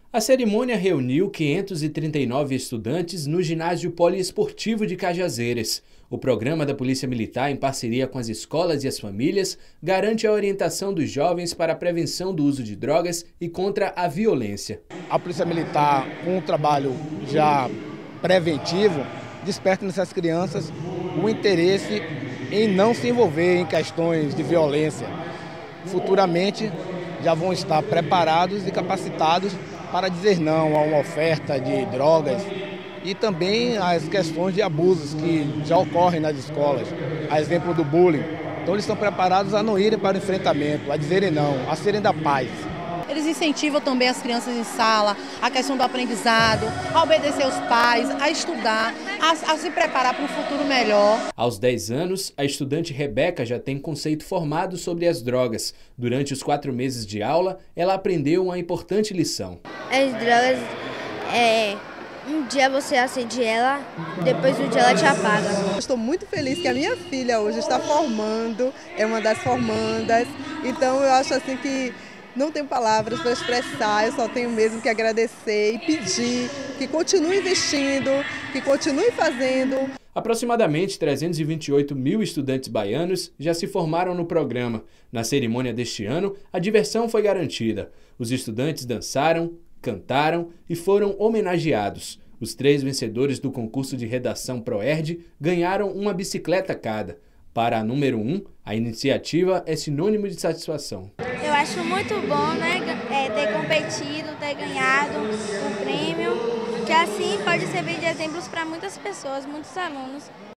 A cerimônia reuniu 539 estudantes no ginásio poliesportivo de Cajazeiras. O programa da Polícia Militar, em parceria com as escolas e as famílias, garante a orientação dos jovens para a prevenção do uso de drogas e contra a violência. A Polícia Militar, com um trabalho já preventivo, desperta nessas crianças o interesse em não se envolver em questões de violência. Futuramente já vão estar preparados e capacitados para dizer não a uma oferta de drogas e também as questões de abusos que já ocorrem nas escolas, a exemplo do bullying. Então eles estão preparados a não irem para o enfrentamento, a dizerem não, a serem da paz. Eles incentivam também as crianças em sala, a questão do aprendizado, a obedecer aos pais, a estudar, a se preparar para um futuro melhor. Aos 10 anos, a estudante Rebeca já tem conceito formado sobre as drogas. Durante os 4 meses de aula, ela aprendeu uma importante lição. As drogas, um dia você acende ela, depois um dia ela te apaga. Estou muito feliz que a minha filha hoje está formando, é uma das formandas, então eu acho assim que não tenho palavras para expressar, eu só tenho mesmo que agradecer e pedir que continue investindo, que continue fazendo. Aproximadamente 328 mil estudantes baianos já se formaram no programa. Na cerimônia deste ano, a diversão foi garantida. Os estudantes dançaram, cantaram e foram homenageados. Os 3 vencedores do concurso de redação ProErd ganharam uma bicicleta cada. Para a número 1, a iniciativa é sinônimo de satisfação. Eu acho muito bom, né, ter competido, ter ganhado um prêmio, que assim pode servir de exemplos para muitas pessoas, muitos alunos.